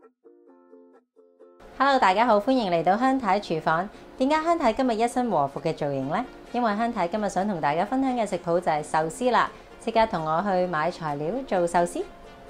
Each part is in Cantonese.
Hello， 大家好，歡迎嚟到香太廚房。點解香太今日一身和服嘅造型呢？因為香太今日想同大家分享嘅食譜就係壽司啦。即刻同我去買材料做壽司。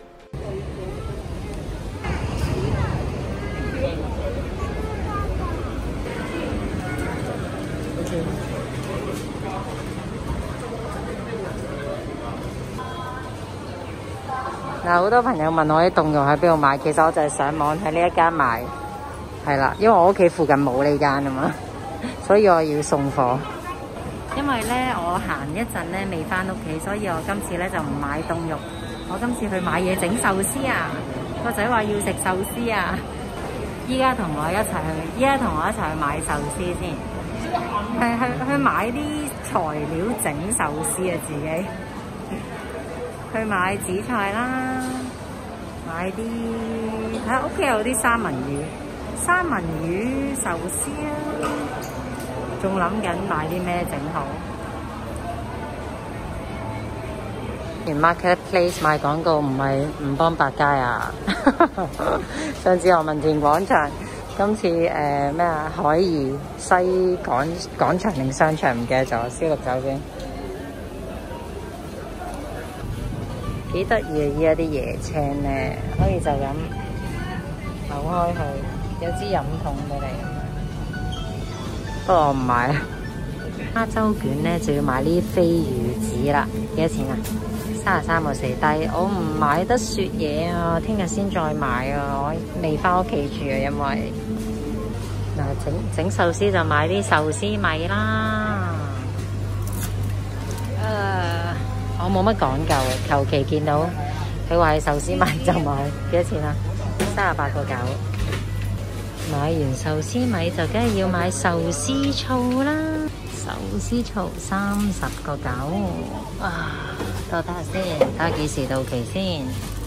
嗱，好多朋友問我啲凍肉喺邊度買，其實我就係上網喺呢一間買，係啦，因為我屋企附近冇呢間啊嘛，所以我要送貨。因為咧我行一陣咧未翻屋企，所以我今次咧就唔買凍肉，我今次去買嘢整壽司啊！個仔話要食壽司啊！依家同我一齊去買壽司先，去買啲材料整壽司啊！自己去買紫菜啦，買啲睇下屋企有啲三文魚壽司啊！仲諗緊買啲咩整好？連 Marketplace 賣廣告唔係唔幫百佳啊！上次何文田廣場，今次咩啊？海怡西廣場定商場唔記得咗，消毒酒先。幾得意啊！依家啲椰青咧，可以就咁扭開佢，有支飲筒俾你。不過我唔買啦。蝦洲卷咧就要買呢啲飛魚子啦，幾多錢啊？33個4低，我唔買得雪嘢啊，聽日先再買啊，我未翻屋企住啊，因為嗱整壽司就買啲壽司米啦。我冇乜講究嘅，求其見到佢話係壽司米就買，幾多錢啊？38個9。買完壽司米就梗係要買壽司醋啦，壽司醋30個9。啊，等我睇下先，睇下幾時到期先。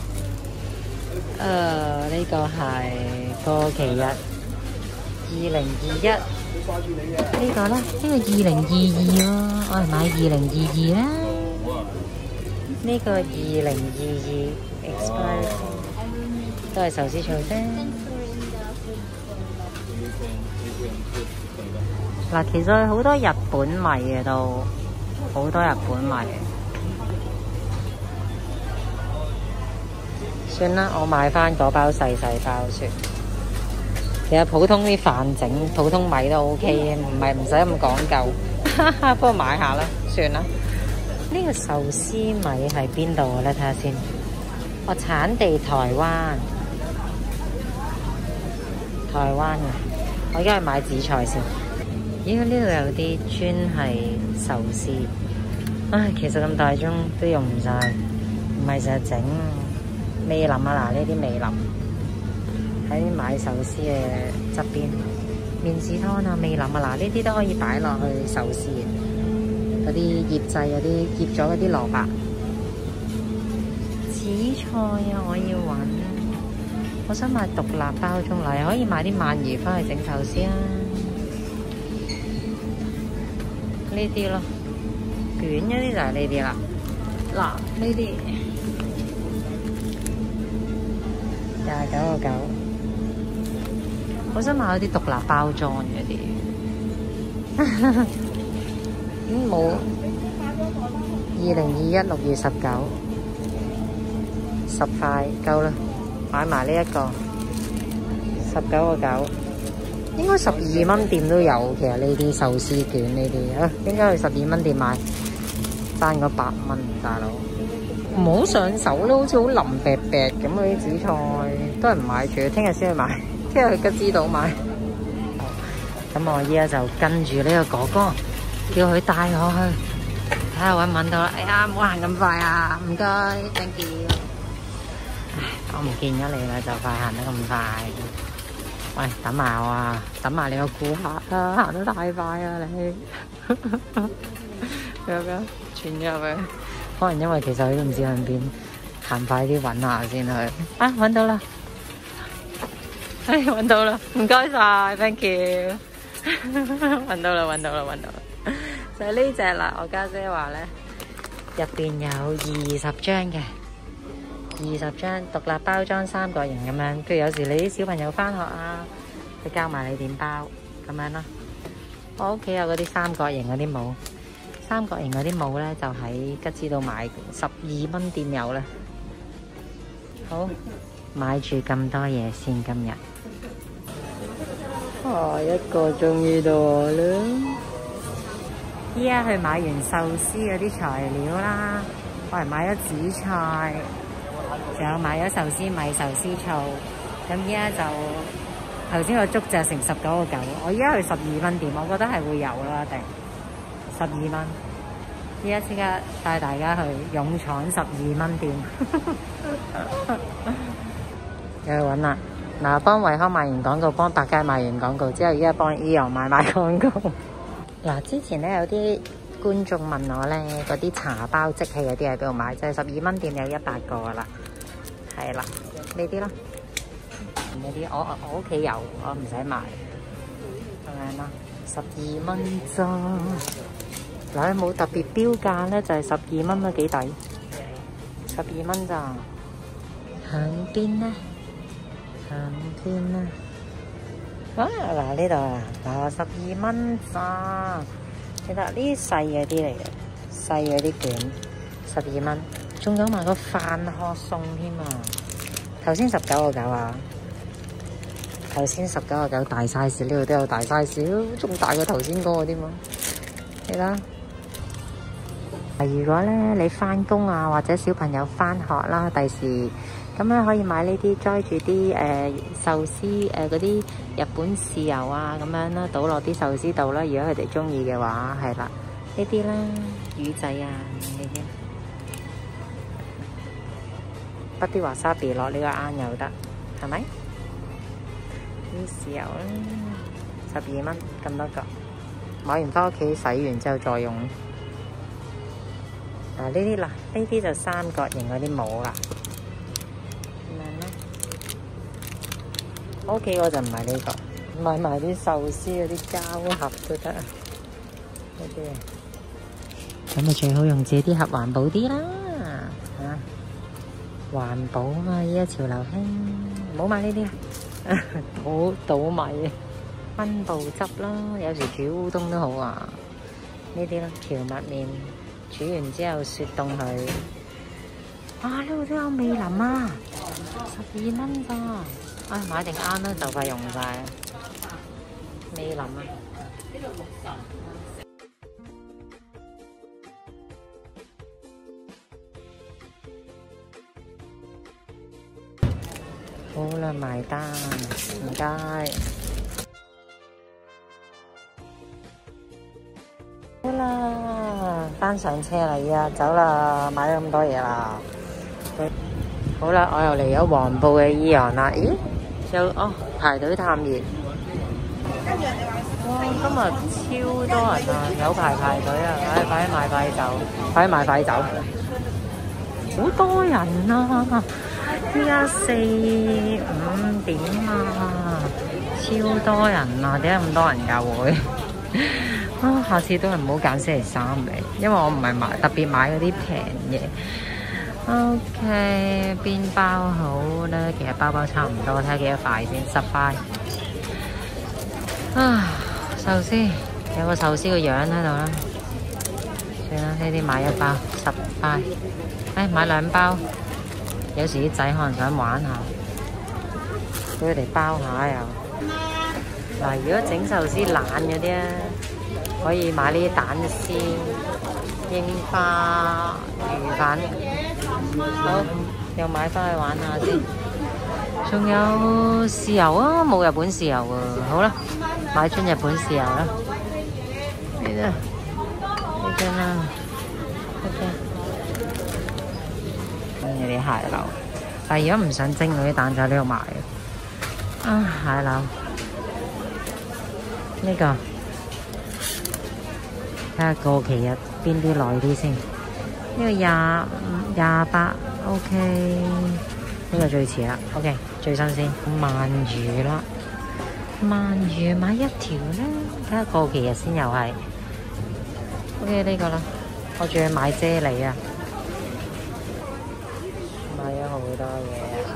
呢個係過期日2021。呢個咧，呢個2022喎，我係買2022啦。呢個2022 expire 都係壽司醋啫。嗱，其實好多日本米嘅都好多日本米。算啦，我買翻嗰包細包算。其實普通啲飯整普通米都 OK 嘅，唔使咁講究。不過買下啦，算啦。呢個壽司米係邊度嘅咧？睇下先。我產地台灣嘅。我而家去買紫菜先。咦？呢度有啲專係壽司。唉，其實咁大盅都用唔晒，唔係成日整。味淋啊！嗱，呢啲味淋喺買壽司嘅側邊。麵豉湯啊，味淋啊！嗱，呢啲都可以擺落去壽司嘅。嗰啲醃製嗰啲醃咗嗰啲蘿蔔。紫菜啊，我要揾。我想買獨立包裝嚟，可以買啲鰻魚翻去整壽司啊。呢啲咯，卷嗰啲就係呢啲啦。嗱，呢啲29個9。我想買嗰啲獨立包裝嗰啲。冇2021 6月19 10塊夠啦，買埋呢一個19個9，應該12蚊店都有。其實呢啲壽司卷呢啲啊，應該去12蚊店買翻個8蚊，大佬唔好上手咯，好似好腍白白咁嗰啲紫菜，都係唔買住，聽日先去買，聽日去吉之島買。咁我依家就跟住呢個哥哥，叫佢帶我去睇下搵唔搵到啦。哎呀，唔好行咁快啊，唔該 ，thank you。唉，我唔見咗你啦，就快行得咁快。喂，等埋我啊，等埋你個顧客啊，行得太快啊你。有冇傳咗入去？可能因為其實佢都唔知向邊，行快啲搵下先去。啊，搵到啦！唉，搵到啦，唔該晒 ，thank you。搵到啦！就係呢隻啦，我家姐話咧，入邊有20張嘅， 20張獨立包裝三角形咁樣。譬如有時你啲小朋友返學啊，佢教埋你點包咁樣咯。我屋企有嗰啲三角形嗰啲帽，三角形嗰啲帽咧就喺吉之島買，12蚊店有啦。好，買住咁多嘢先今日。一個終於到我啦！依家去買完壽司嗰啲材料啦，我係買咗紫菜，仲有買咗壽司米、壽司醋。咁依家就頭先個粥就成19個9，我依家去12蚊店，我覺得係會有啦，一定12蚊。依家即刻帶大家去勇闖12蚊店，又去揾啦。嗱，幫惠康賣完廣告，幫百佳賣完廣告之後，依家幫 AEON 賣廣告。嗱，之前咧有啲觀眾問我咧，嗰啲茶包即棄嗰啲喺邊度買？就係12蚊店有100個噶啦，係啦，呢啲咯，呢啲我屋企有，我唔使買，咁樣咯，12蚊咋？嗱，冇特別標價咧，就係12蚊啦，幾抵，12蚊咋？響邊咧？響邊咧？啊，嗱呢度啊，嗱12蚊咋？其實呢啲細嗰啲嚟嘅，細嗰啲卷12蚊，仲有埋個飯殼餸添啊！頭先19個9啊，頭先19個9大 size，呢度都有大 size，仲大過頭先嗰個添啊！你睇。如果咧你返工啊，或者小朋友返學啦，第時咁咧可以買呢啲載住啲壽司嗰啲日本豉油啊咁樣啦，倒落啲壽司度啦。如果佢哋中意嘅話，係啦，呢啲啦，魚仔啊呢啲，筆啲華沙比落呢個啱又得，係咪？啲豉油啦，12蚊咁多個，買完返屋企洗完之後再用。嗱呢啲就三角形嗰啲帽啦，咁樣咧。我屋企嗰就唔係呢個，買埋啲壽司嗰啲膠盒都得啊，呢啲啊。咁咪最好用自己啲盒環保啲啦，環保啊嘛，依家潮流興，唔好買呢啲，倒米，昆布汁啦，有時煮烏冬都好啊。呢啲啦，蕎麥麵。煮完之後雪凍佢，呢度都有味淋啊，12蚊咋？買定啱啦，就快用晒。味淋啊！好啦，埋單，唔該。好啦，翻上車啦，而家走啦，買咗咁多嘢啦。好啦，我又嚟咗黃埔嘅AEON啦。咦？排隊探熱。哇！今日超多人啊，有排隊啊！快啲買快走，快啲買快走。好多人啊！依家4、5點啊，超多人啊！點解咁多人㗎會？下次都係唔好揀星期三嚟，因為我唔係特別買嗰啲平嘢。OK， 邊包好咧？其實包差唔多，睇下幾多塊先，10塊。壽司有個壽司個樣喺度啦，算啦，呢啲買1包10塊。買2包。有時啲仔可能想玩下，俾佢哋包下又。嗱，如果整壽司懶嗰啲啊，可以買呢啲蛋絲、櫻花、魚粉。好，又買翻去玩下先。仲有豉油啊，冇日本豉油啊。好啦，買樽日本豉油啦。呢樽啦。OK。有啲蟹柳，但係如果唔想蒸嗰啲蛋就喺呢度買。蟹柳。呢個睇下過期日邊啲耐啲先。呢個28 OK， 呢個最遲啦。OK， 最新鮮。鰻魚啦，鰻魚買1條啦，睇下過期日先又係。OK， 呢個啦，我仲要買啫喱啊，買1號多嘢啊！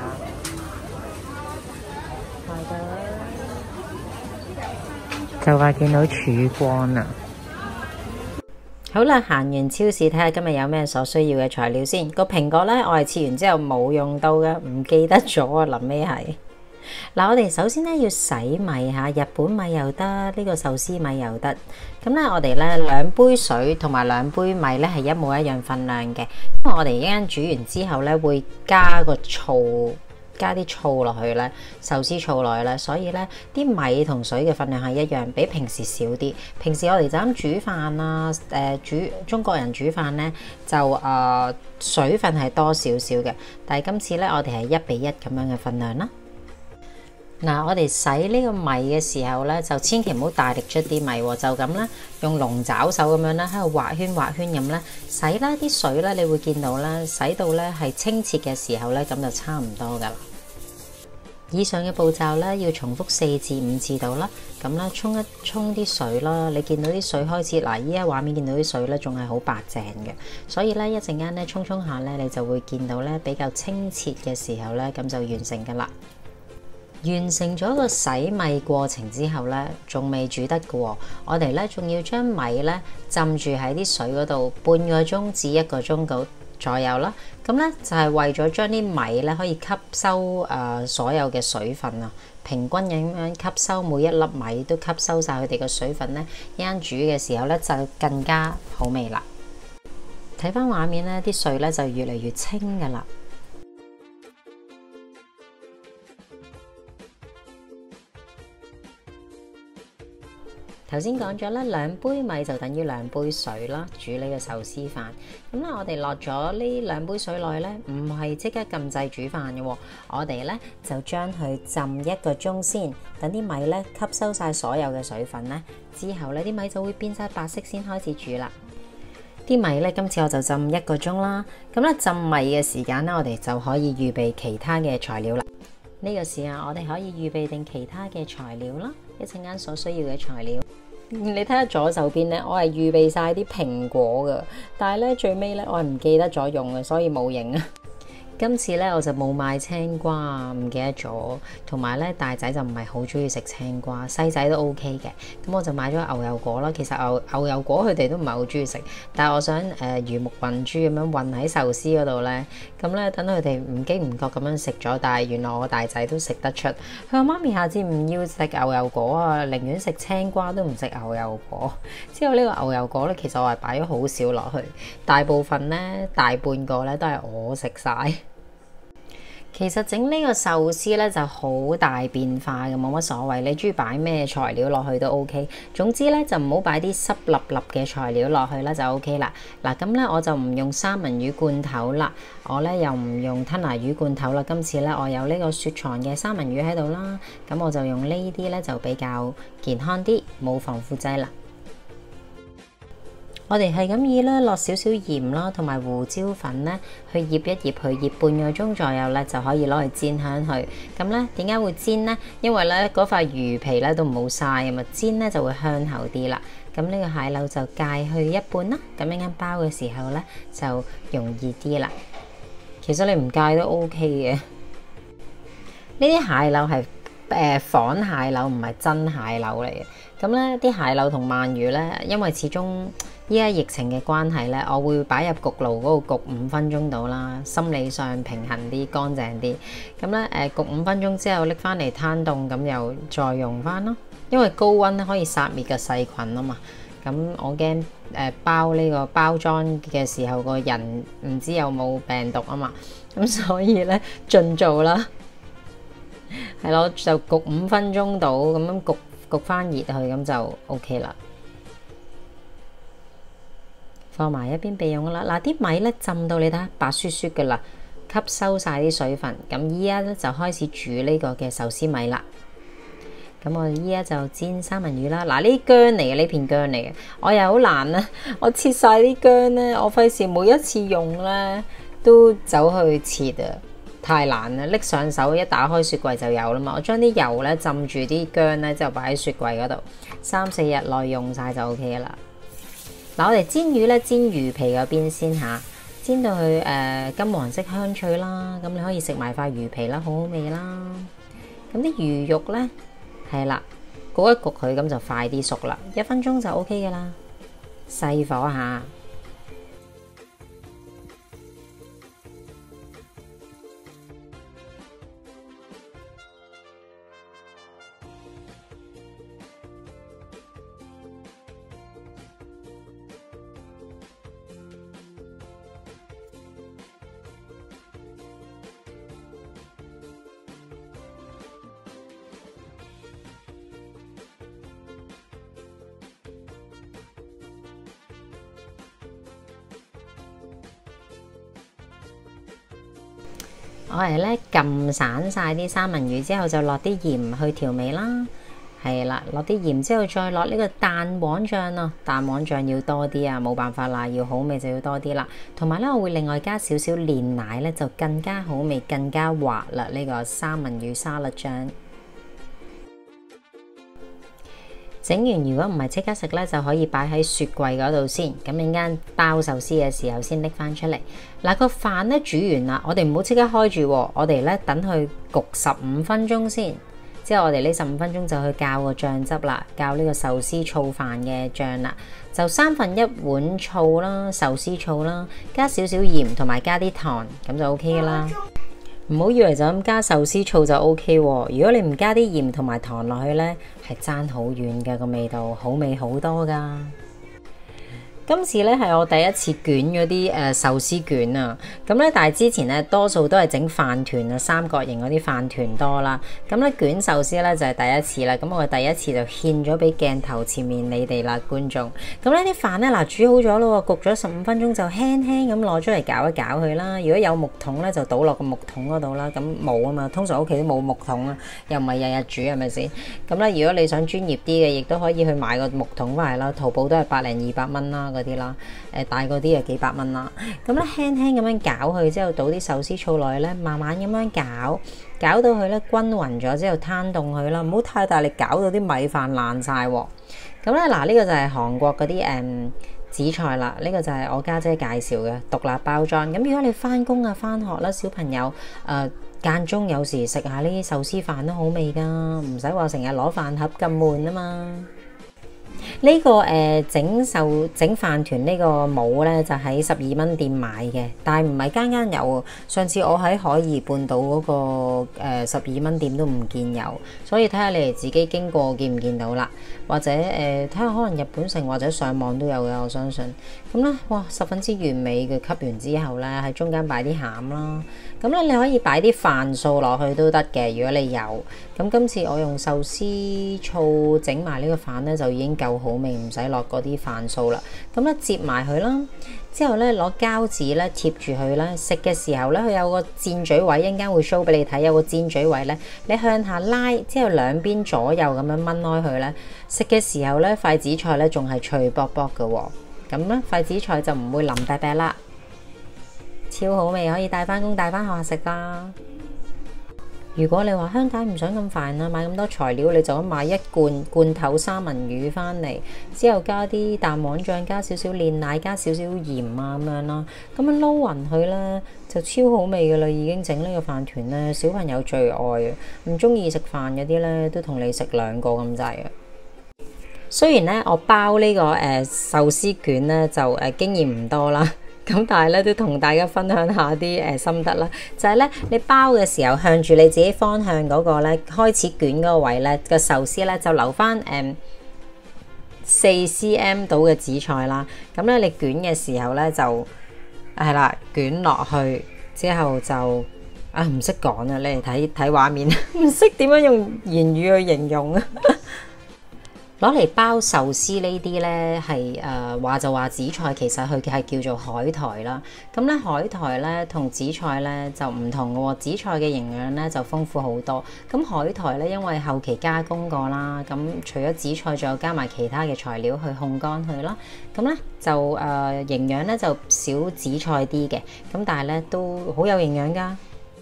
就快見到曙光啦！好啦，行完超市睇下今日有咩所需要嘅材料先。個蘋果咧，我係切完之後冇用到嘅，唔記得咗啊！臨尾係嗱，我哋首先咧要洗米嚇，日本米又得，呢個壽司米又得。咁咧，我哋咧2杯水同埋2杯米咧係一模一樣份量嘅，因為我哋一陣煮完之後咧會加個醋。加啲醋落去咧，壽司醋落去咧，所以咧啲米同水嘅份量係一樣，比平時少啲。平時我哋就咁煮飯啊，中國人煮飯咧就水分係多少少嘅，但係今次咧我哋係1比1咁樣嘅份量啦。嗱，我哋洗呢個米嘅時候咧，就千祈唔好大力捽啲米喎，就咁啦，用龍爪手咁樣咧，喺度畫圈畫圈咁咧洗啦。啲水咧，你會見到啦，洗到咧係清澈嘅時候咧，咁就差唔多噶啦。以上嘅步驟咧，要重複4至5次到啦。咁咧，沖一沖啲水啦。你見到啲水開始嗱，依家畫面見到啲水咧，仲係好白淨嘅。所以咧，一陣間咧沖下咧，你就會見到咧比較清澈嘅時候咧，咁就完成噶啦。完成咗個洗米過程之後咧，仲未煮得嘅喎。我哋咧仲要將米咧浸住喺啲水嗰度半個鐘至1個鐘左右啦。咁咧就係為咗將啲米咧可以吸收所有嘅水分啊，平均咁樣吸收，每一粒米都吸收晒佢哋嘅水分咧，一陣煮嘅時候咧就更加好味啦。睇翻畫面咧，啲水咧就越嚟越清噶啦。頭先講咗啦，2杯米就等於2杯水啦，煮呢個壽司飯。咁咧，我哋落咗呢2杯水落去咧，唔係即刻撳掣煮飯嘅喎，我哋咧就將佢浸1個鐘先，等啲米咧吸收晒所有嘅水分咧，之後咧啲米就會變晒白色先開始煮啦。啲米咧，今次我就浸1個鐘啦。咁咧浸米嘅時間咧，我哋就可以預備其他嘅材料啦。呢個時候我哋可以預備定其他嘅材料啦，一陣間所需要嘅材料。你睇下左手邊咧，我係預備晒啲蘋果噶，但係咧最尾咧我係唔記得咗用嘅，所以冇影啊。今次咧我就冇買青瓜，唔記得咗，同埋咧大仔就唔係好中意食青瓜，細仔都 OK 嘅，咁我就買咗牛油果啦。其實牛油果佢哋都唔係好中意食，但係我想魚目混珠咁樣混喺壽司嗰度咧，咁咧等佢哋唔經唔覺咁樣食咗，但係原來我大仔都食得出。佢話媽咪下次唔要食牛油果啊，寧願食青瓜都唔食牛油果。之後呢個牛油果咧，其實我係擺咗好少落去，大部分咧大半個咧都係我食晒。其實整呢個壽司咧就好大變化嘅，冇乜所謂。你中意擺咩材料落去都 OK。總之咧就唔好擺啲濕立立嘅材料落去啦，就 OK 啦。嗱，咁咧我就唔用三文魚罐頭啦，我咧又唔用吞拿魚罐頭啦。今次咧我有呢個雪藏嘅三文魚喺度啦，咁我就用呢啲咧就比較健康啲，冇防腐劑啦。我哋係咁意啦，落少少鹽啦，同埋胡椒粉咧，去醃一醃，去醃半個鐘左右咧，就可以攞去煎香去。咁咧點解會煎咧？因為咧嗰塊魚皮咧都唔好嘥啊嘛，煎咧就會香口啲啦。咁呢個蟹柳就界去一半啦，咁一間包嘅時候咧就容易啲啦。其實你唔界都 OK 嘅。呢啲蟹柳係仿蟹柳，唔係真蟹柳嚟嘅。咁咧啲蟹柳同鰻魚咧，因為始終依家疫情嘅關係咧，我會擺入焗爐嗰度焗5分鐘到啦，心理上平衡啲，乾淨啲。咁咧焗5分鐘之後拎翻嚟攤凍，咁又再用翻咯。因為高溫咧可以殺滅個細菌啊嘛。咁我驚包呢個包裝嘅時候個人唔知有冇病毒啊嘛。咁所以咧盡做啦，係咯，就焗5分鐘到，咁樣焗翻熱去，咁就 OK 啦。放埋一邊備用啦。嗱，啲米咧浸到你睇下白雪雪嘅啦，吸收晒啲水分。咁依家咧就開始煮呢個嘅壽司米啦。咁我依家就煎三文魚啦。嗱，呢啲薑嚟嘅，呢片薑嚟嘅，我又好難啊！我切晒啲薑咧，我費事每一次用咧都走去切啊，太難啦！拎上手一打開雪櫃就有啦嘛。我將啲油咧浸住啲薑咧，就擺喺雪櫃嗰度，3-4日內用晒就 OK 啦。嗱，我哋煎魚咧，煎魚皮嗰邊先嚇。 煎到佢金黃色香脆啦，咁你可以食埋塊魚皮啦，好好味啦。咁啲魚肉咧係啦，焗一焗佢咁就快啲熟啦，1分鐘就 OK 噶啦，細火下。我係咧撳散晒啲三文魚之後，就落啲鹽去調味啦。係啦，落啲鹽之後再落呢個蛋黃醬咯，蛋黃醬要多啲啊，冇辦法啦，要好味就要多啲啦。同埋咧，我會另外加少少煉奶咧，就更加好味，更加滑啦。呢個三文魚沙律醬整完，如果唔係即刻食咧，就可以擺喺雪櫃嗰度先。咁陣間包壽司嘅時候先拎翻出嚟。嗱，個飯咧煮完啦，我哋唔好即刻開住，我哋咧等佢焗15分鐘先。之後我哋呢15分鐘就去校個醬汁啦，校呢個壽司醋飯嘅醬啦，就1/3碗醋啦，壽司醋啦，加少少鹽同埋加啲糖，咁就 OK 噶啦。唔好以為就咁加壽司醋就 OK 喎，如果你唔加啲鹽同埋糖落去呢，係爭好遠嘅個味道，好味好多噶。今次咧係我第一次捲嗰啲壽司卷啊，咁咧但係之前咧多數都係整飯團啊，三角形嗰啲飯團多啦，咁咧捲壽司咧就係第一次啦，咁我第一次就獻咗俾鏡頭前面你哋啦，觀眾。咁呢啲飯咧嗱煮好咗咯，焗咗15分鐘就輕輕咁攞出嚟攪一攪佢啦。如果有木桶咧就倒落個木桶嗰度啦，咁冇啊嘛，通常屋企都冇木桶啊，又唔係日日煮係咪先？咁咧如果你想專業啲嘅，亦都可以去買個木桶翻嚟啦，淘寶都係100-200蚊啦。啲啦，大嗰啲啊幾百蚊啦。咁咧輕輕咁樣攪佢之後，倒啲壽司醋落去咧，慢慢咁樣攪到佢咧均勻咗之後，攤凍佢啦，唔好太大力攪到啲米飯爛晒喎。咁咧嗱，呢個就係韓國嗰啲紫菜啦，呢個就係我家姐介紹嘅獨立包裝。咁如果你翻工啊、翻學啦，小朋友間中有時食下呢啲壽司飯都好味噶，唔使話成日攞飯盒咁悶啊嘛。呢個整飯團呢個模咧就喺12蚊店買嘅，但係唔係間間有。上次我喺海怡半島嗰個12蚊店都唔見有，所以睇下你哋自己經過見唔見到啦，或者睇下可能日本城或者上網都有嘅，我相信。咁咧，哇，十分之完美嘅，吸完之後咧喺中間擺啲餡啦，咁咧你可以擺啲飯素落去都得嘅，如果你有。咁今次我用壽司醋整埋呢個飯咧，就已經夠好味，唔使落嗰啲飯素啦。咁咧摺埋佢啦，之後咧攞膠紙咧貼住佢啦。食嘅時候咧，佢有個箭嘴位，一陣間會 show 俾你睇，有個箭嘴位咧，你向下拉，之後兩邊左右咁樣掹開佢咧。食嘅時候咧，筷子菜咧仲係脆卜卜嘅喎，咁咧筷子菜就唔會腍啤啤啦，超好味，可以帶翻工帶翻學食啦。如果你話香仔唔想咁煩啊，買咁多材料，你就咁買一罐頭三文魚翻嚟，之後加啲蛋黃醬，加少少煉奶，加少少鹽啊咁樣啦，咁樣撈勻佢咧就超好味噶啦，已經整呢個飯團咧，小朋友最愛啊，唔中意食飯嗰啲咧都同你食2個咁滯啊。雖然咧我包呢個壽司卷咧就經驗唔多啦。咁但係咧都同大家分享下啲心得啦，就係咧你包嘅時候向住你自己方向嗰個咧開始捲嗰個位咧，個壽司咧就留翻4 cm 到嘅紫菜啦。咁咧你捲嘅時候咧就係啦，捲落去之後就唔識講啊，你嚟睇畫面，唔識點樣用言語去形容啊。攞嚟包壽司呢啲咧係話就話紫菜，其實佢係叫做海苔啦。咁咧海苔咧同紫菜咧就唔同嘅喎，紫菜嘅營養咧就豐富好多。咁海苔咧因為後期加工過啦，咁除咗紫菜，仲有加埋其他嘅材料去烘乾佢啦。咁咧就營養咧就少紫菜啲嘅，咁但係咧都好有營養㗎。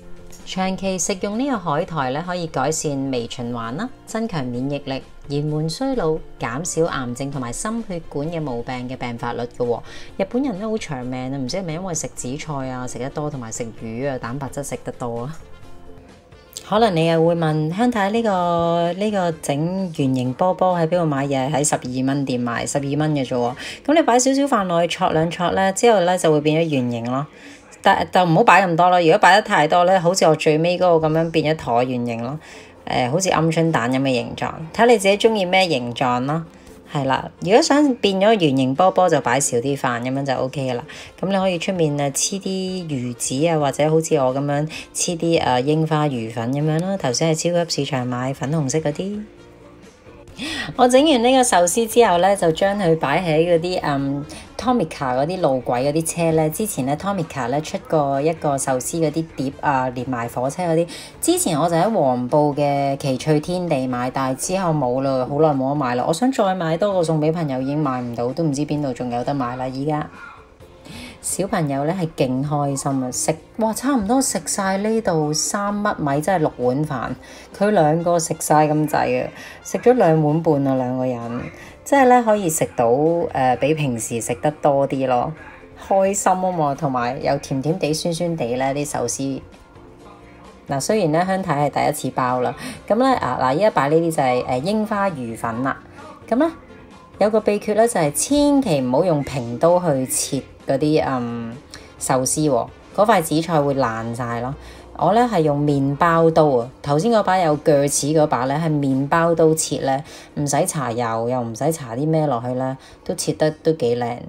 長期食用呢個海苔咧，可以改善微循環啦，增強免疫力，延緩衰老，減少癌症同埋心血管嘅毛病嘅病發率嘅喎。日本人咧好長命啊，唔知係咪因為食紫菜啊食得多，同埋食魚啊蛋白質食得多啊？可能你又會問香太呢個整圓形波波喺邊度買嘢？喺12蚊店買，12蚊嘅啫喎。咁你擺少少飯落去戳兩戳咧，之後咧就會變咗圓形咯。但就唔好擺咁多咯，如果擺得太多咧，好似我最尾嗰個咁樣變咗橢圓形咯。好似鵪鶉蛋咁嘅形狀，睇你自己中意咩形狀咯。係啦，如果想變咗圓形波波，就擺少啲飯咁樣就 O K 噶啦。咁你可以出面黐啲魚子啊，或者好似我咁樣黐啲櫻花魚粉咁樣啦。頭先喺超級市場買粉紅色嗰啲。我整完呢個壽司之後咧，就將佢擺喺嗰啲Tomica 嗰啲路軌嗰啲車咧。之前咧 Tomica 咧出過一個壽司嗰啲碟啊，連埋火車嗰啲。之前我就喺黃埔嘅奇趣天地買，但係之後冇啦，好耐冇得買啦。我想再買多個送俾朋友，已經買唔到，都唔知邊度仲有得買啦。依家小朋友咧係勁開心啊！食哇，差唔多食晒呢度3粒米，真係6碗飯。佢兩個食晒咁滯啊，食咗2碗半啊，2個人，即係咧可以食到比平時食得多啲咯，開心啊嘛，同埋又甜甜地、酸酸地咧啲壽司。嗱，雖然咧香太係第一次包啦，咁咧依家擺呢啲就係櫻花魚粉啦。咁咧有個秘訣咧就係千祈唔好用平刀去切嗰啲壽司喎，嗰塊紫菜會爛晒咯。我咧係用麵包刀啊，頭先嗰把有鋸齒嗰把咧係麵包刀切咧，唔使搽油又唔使搽啲咩落去咧，都切得都幾靚。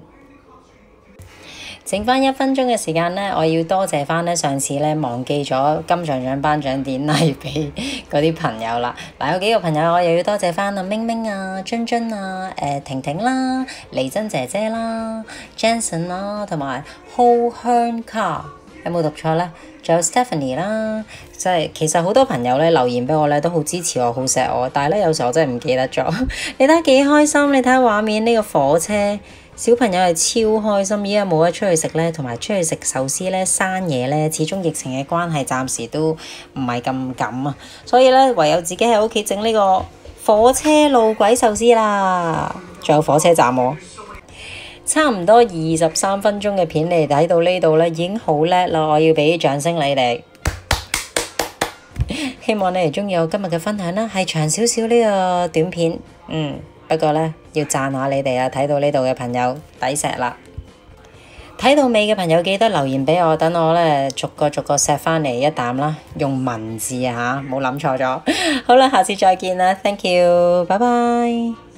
剩翻1分鐘嘅時間咧，我要多謝翻咧上次咧忘記咗金像獎頒獎典禮俾嗰啲朋友啦。嗱，有幾個朋友我又要多謝翻啊，明明啊、津津啊、婷婷啦、黎珍姐姐啦、Jensen 啦，同埋 Ho Hern Ka， 有冇讀錯咧？仲有 Stephanie 啦，即係其實好多朋友咧留言俾我咧都好支持我，好錫我，但係咧有時候我真係唔記得咗。你睇下幾開心，你睇下畫面呢個火車。小朋友係超開心，依家冇得出去食咧，同埋出去食壽司咧、生嘢咧，始終疫情嘅關係，暫時都唔係咁敢啊，所以咧唯有自己喺屋企整呢個火車路軌壽司啦。仲有火車站喎，差唔多23分鐘嘅片，你哋睇到呢度咧已經好叻啦，我要俾啲掌聲你哋。希望你哋中意我今日嘅分享啦，係長少少呢個短片，不過咧要讚下你哋啊！睇到呢度嘅朋友抵錫啦，睇到尾嘅朋友記得留言俾我，等我咧逐個錫翻嚟一啖啦，用文字啊嚇，冇諗錯咗。好啦，下次再見啦 ，thank you，拜拜。